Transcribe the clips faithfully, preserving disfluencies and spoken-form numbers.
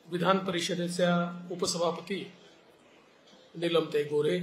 विधान परिषदेच्या उपसभापती नीलमताई गोरे,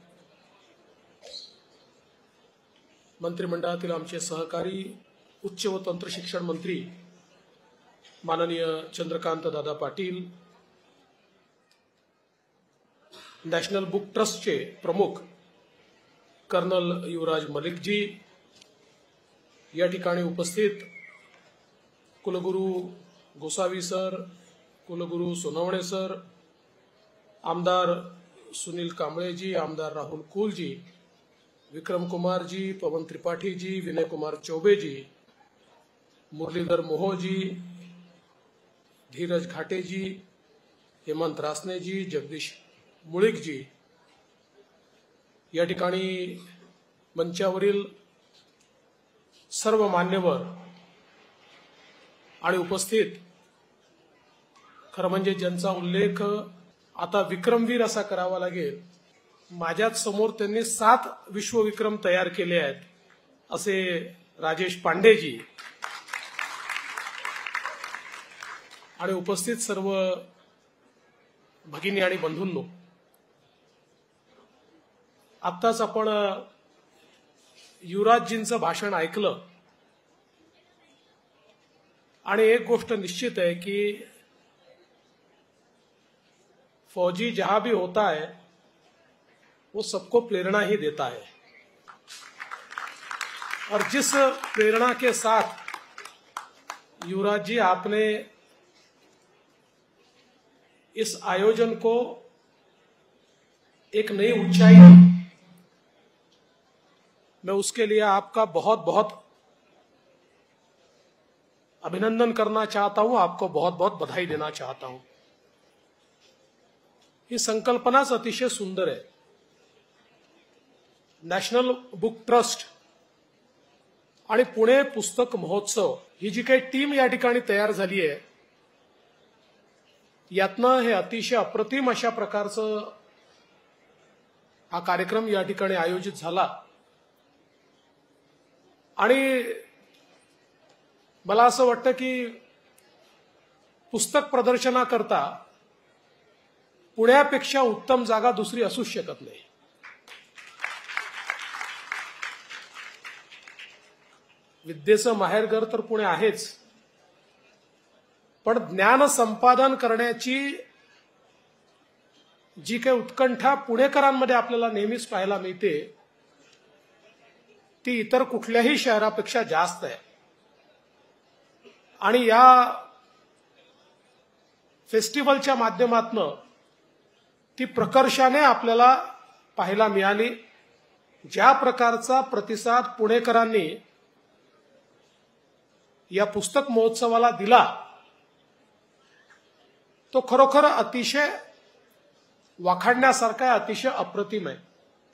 मंत्रिमंडळातील आमचे सहकारी उच्च व तंत्र शिक्षण मंत्री माननीय चंद्रकांत दादा पाटील, नॅशनल बुक ट्रस्टचे प्रमुख कर्नल युवराज मलिक जी, या ठिकाणी उपस्थित कुलगुरू गोसावी सर, कुलगुरू सोनवणे सर, आमदार सुनील कांबळे जी, आमदार राहुल कुल जी, विक्रम कुमार जी, पवन त्रिपाठी जी, विनय कुमार चौबे जी, मुरलीधर मोहो जी, धीरज घाटे जी, हेमंत रासने जी, जगदीश मुळीक जी, या ठिकाणी मंचावरील सर्व मान्यवर आणि उपस्थित, खरं म्हणजे ज्यांचा उल्लेख आता विक्रमवीर असा करावा लागेल, माझ्याच समोर त्यांनी सात विश्वविक्रम तयार केले आहेत असे राजेश पांडेजी, आणि उपस्थित सर्व भगिनी आणि बंधूंनो, आत्ताच आपण युवराजजींचं भाषण ऐकलं आणि एक गोष्ट निश्चित है कि फौजी जहां भी होता है वो सबको प्रेरणा ही देता है, और जिस प्रेरणा के साथ युवराज जी आपने इस आयोजन को एक नई ऊंचाई दी, मैं उसके लिए आपका बहुत बहुत अभिनंदन करना चाहता हूं, आपको बहुत बहुत बधाई देना चाहता हूं। ही संकल्पनाच अतिशय सुंदर है। नॅशनल बुक ट्रस्ट आणि पुणे पुस्तक महोत्सव ही जी काही टीम या ठिकाणी तयार झाली आहे, यातनं हे अतिशय अप्रतिम अशा प्रकारचं हा कार्यक्रम या ठिकाणी आयोजित झाला, आणि मला असं वाटतं की पुस्तक प्रदर्शनाकरता पुण्यापेक्षा उत्तम जागा दुसरी असूच शकत नाही। विद्येचं माहेरघर तर पुणे आहेच, पण ज्ञान संपादन करण्याची जी काही उत्कंठा पुणेकरांमध्ये आपल्याला नेहमीच पाहायला मिळते, ती इतर कुठल्याही शहरापेक्षा जास्त आहे। आणि या फेस्टिवलच्या माध्यमातून ती प्रकर्षाने आपल्याला पाहायला मिळाली। ज्या प्रकारचा प्रतिसाद पुणेकरांनी या पुस्तक महोत्सवाला दिला, तो खरोखर अतिशय वाखाणण्यासारखा, अतिशय अप्रतिम आहे।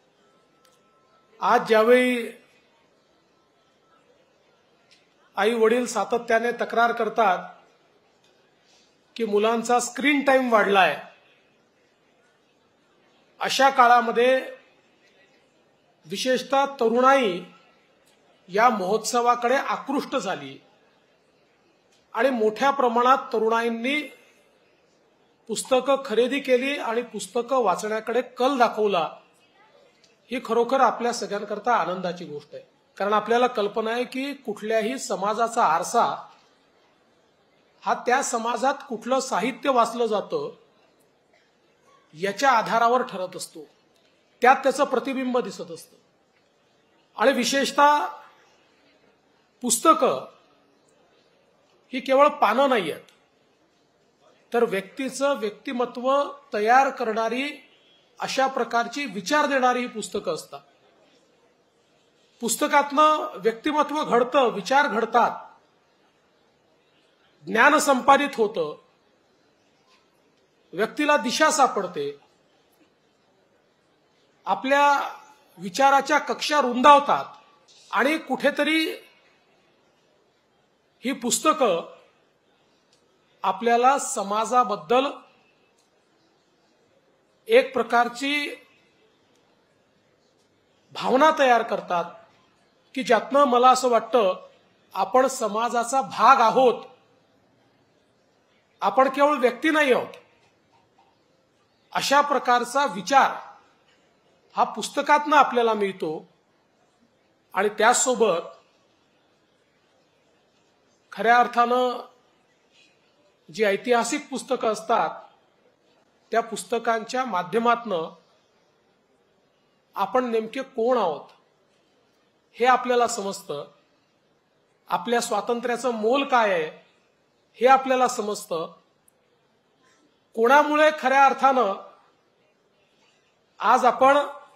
आज ज्यावेळी आई वडील सातत्याने तक्रार करतात की मुलांचा स्क्रीन टाइम वाढलाय, अशा काळामध्ये विशेषतः तरुणाई या महोत्सवाकडे आकृष्ट झाली आणि मोठ्या प्रमाणात तरुणाईंनी पुस्तकं खरेदी केली आणि पुस्तकं वाचण्याकडे कल दाखवला। ही खरोखर आपल्या सगळ्यांकरता आनंदाची गोष्ट आहे, कारण आपल्याला कल्पना आहे की कुठल्याही समाजाचा आरसा हा त्या समाजात कुठलं साहित्य वाचलं जातं याच्या आधारावर ठरत असतो, त्यात त्याचं प्रतिबिंब दिसत असतं। आणि विशेषतः पुस्तकं ही केवळ पानं नाही आहेत, तर व्यक्तीचं व्यक्तिमत्व तयार करणारी, अशा प्रकारची विचार देणारी ही पुस्तकं असतात। पुस्तकातनं व्यक्तिमत्व घडतं, विचार घडतात, ज्ञान संपादित होतं, व्यक्तीला दिशा सापडते, आपल्या विचाराच्या कक्षा रुंदावतात, आणि कुठेतरी ही पुस्तकं आपल्याला समाजाबद्दल एक प्रकारची भावना तयार करतात की ज्यातनं मला असं वाटतं आपण समाजाचा भाग आहोत आपण केवळ व्यक्ती नाही आहोत. अशा प्रकारचा विचार हा पुस्तकातनं आपल्याला मिळतो. आणि त्याचसोबत खऱ्या अर्थानं जी ऐतिहासिक पुस्तकं असतात त्या पुस्तकांच्या माध्यमातनं आपण नेमके कोण आहोत हे आपल्याला समजतं. आपल्या स्वातंत्र्याचं मोल काय आहे हे आपल्याला समजतं. कोणामुळे खऱ्या अर्थानं आज आपण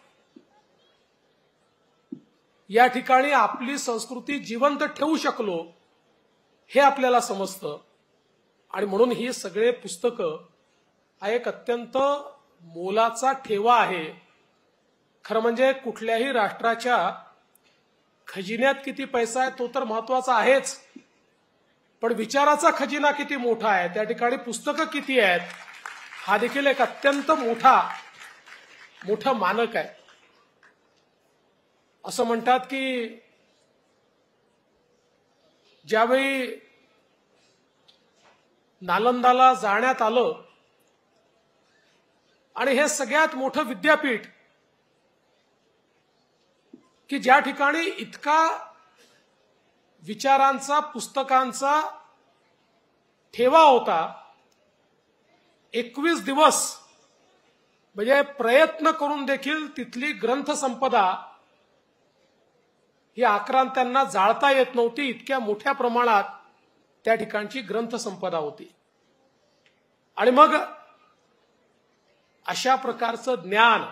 या ठिकाणी आपली संस्कृती जिवंत ठेवू शकलो हे आपल्याला समजतं. आणि म्हणून ही सगळे पुस्तकं हा एक अत्यंत मोलाचा ठेवा आहे. खरं म्हणजे कुठल्याही राष्ट्राच्या खजिन्यात किती पैसा आहे तो तर महत्वाचा आहेच, पण विचाराचा खजिना किती मोठा आहे, त्या ठिकाणी पुस्तकं किती आहेत, हा देखील एक अत्यंत मोठा मोठं मानक आहे. असं म्हणतात की ज्यावेळी नालंदाला जाण्यात आलं आणि हे सगळ्यात मोठं विद्यापीठ की ज्या ठिकाणी इतका विचारांचा पुस्तकांचा ठेवा होता, एकवीस दिवस म्हणजे प्रयत्न करून देखील तिथली ग्रंथसंपदा ही आक्रांतांना जाळता येत नव्हती. इतक्या मोठ्या प्रमाणात त्या ठिकाणची ग्रंथसंपदा होती. आणि मग अशा प्रकारचं ज्ञान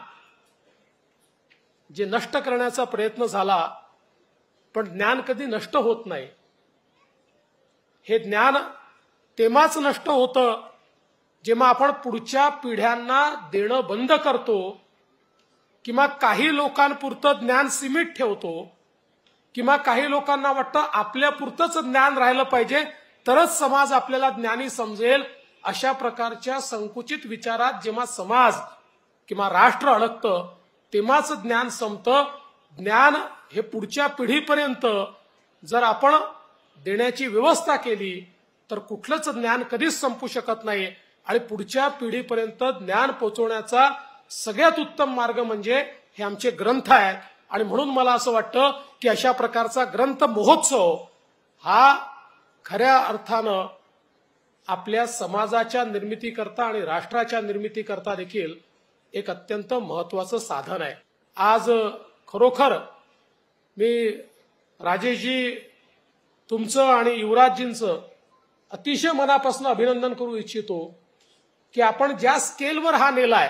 जे नष्ट करण्याचा प्रयत्न झाला, पण ज्ञान कधी नष्ट होत नाही. हे ज्ञान तेव्हाच नष्ट होतं जेव्हा आपण पुढच्या पिढ्यांना देणं बंद करतो किंवा काही लोकांपुरतं ज्ञान सीमित ठेवतो किंवा काही लोकांना वाटतं आपल्यापुरतंच ज्ञान राहिलं पाहिजे तरच समाज आपल्याला ज्ञानी समजेल. अशा प्रकारच्या संकुचित विचारात जेव्हा समाज किंवा राष्ट्र अडकतं तेव्हाच ज्ञान संपतं. ज्ञान हे पुढच्या पिढीपर्यंत जर आपण देण्याची व्यवस्था केली तर कुठलंच ज्ञान कधीच संपू शकत नाही. आणि पुढच्या पिढीपर्यंत ज्ञान पोहोचवण्याचा सगळ्यात उत्तम मार्ग म्हणजे हे आमचे ग्रंथ आहेत. आणि म्हणून मला असं वाटतं की अशा प्रकारचा ग्रंथ महोत्सव हा खऱ्या अर्थानं आपल्या समाजाच्या निर्मितीकरता आणि राष्ट्राच्या निर्मितीकरता देखील एक अत्यंत महत्वाचं साधन आहे. आज खरोखर मी राजेशजी तुमचं आणि युवराजजींचं अतिशय मनापासून अभिनंदन करू इच्छितो की आपण ज्या स्केलवर हा नेलाय,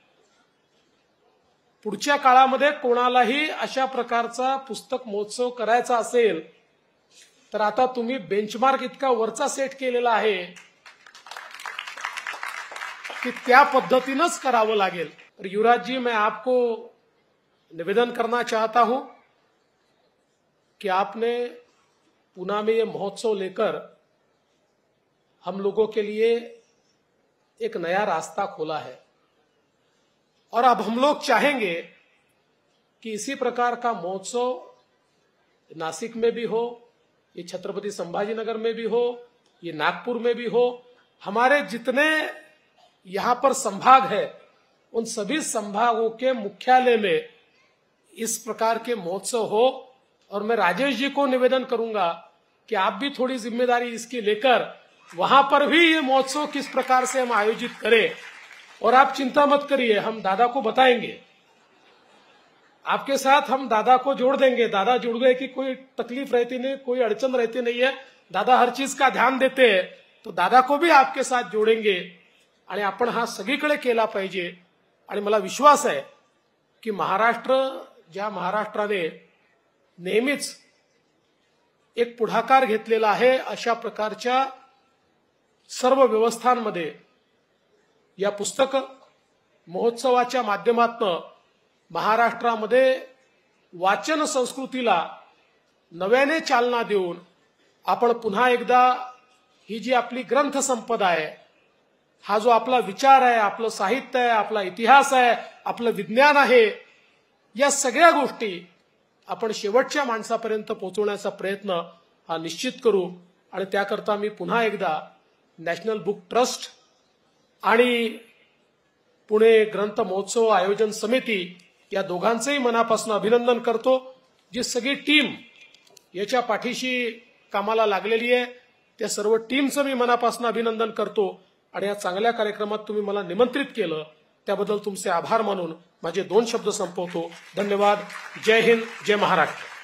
पुढच्या काळामध्ये कोणालाही अशा प्रकारचा पुस्तक महोत्सव करायचा असेल तर आता तुम्ही बेंचमार्क इतका वरचा सेट केलेला आहे कि त्या पद्धतीनंच करावं लागेल. तर युवराज जी, मैं आपको निवेदन करना चाहता हूं कि आपने पुणे में ये महोत्सव लेकर हम लोगों के लिए एक नया रास्ता खोला है. और अब हम लोग चाहेंगे कि इसी प्रकार का महोत्सव नासिक में भी हो, ये छत्रपति संभाजीनगर में भी हो, ये नागपुर में भी हो. हमारे जितने यहां पर संभाग है उन सभी संभागों के मुख्यालय में इस प्रकार के महोत्सव हो. और मैं राजेश जी को निवेदन करूंगा कि आप भी थोड़ी जिम्मेदारी इसकी लेकर वहां पर भी ये महोत्सव किस प्रकार से हम आयोजित करें. और आप चिंता मत करिए, हम दादा को बताएंगे, आपके साथ हम दादा को जोड़ देंगे. दादा जुड़ गए कि कोई तकलीफ रहती नहीं, कोई अड़चन रहती नहीं है. दादा हर चीज का ध्यान देते हैं, तो दादा को भी आपके साथ जोडेंगे आणि आपण हा सगळीकडे केला पाहिजे. आणि मला विश्वास आहे की महाराष्ट्र, ज्या महाराष्ट्राने नेहमीच एक पुढाकार घेतलेला आहे अशा प्रकारच्या सर्व व्यवस्थांमध्ये, या पुस्तक महोत्सवाच्या माध्यमातून महाराष्ट्रामध्ये वाचन संस्कृतीला नव्याने चालना देऊन आपण पुन्हा एकदा ही जी आपली ग्रंथ संपदा आहे, हा जो आपला विचार आहे, आपलं साहित्य आहे, आपला इतिहास आहे, आपलं विज्ञान आहे, या सगळ्या गोष्टी आपण शेवटच्या माणसापर्यंत पोहोचवण्याचा प्रयत्न हा निश्चित करू. आणि त्याकरता मी पुन्हा एकदा नॅशनल बुक ट्रस्ट आणि पुणे ग्रंथ महोत्सव आयोजन समिती या दोघांचंही मनापासून अभिनंदन करतो. जी सगळी टीम याच्या पाठीशी कामाला लागलेली आहे त्या सर्व टीमचं मी मनापासून अभिनंदन करतो आणि या चांगल्या कार्यक्रमात तुम्ही मला निमंत्रित केलं त्याबद्दल तुमचे आभार मानून माझे दोन शब्द संपवतो. धन्यवाद. जय हिंद, जय महाराष्ट्र.